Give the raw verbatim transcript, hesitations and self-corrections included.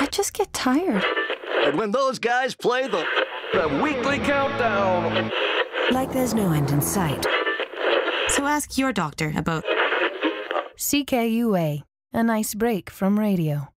I just get tired. And when those guys play the, the weekly countdown, like there's no end in sight. So ask your doctor about C K U A, a nice break from radio.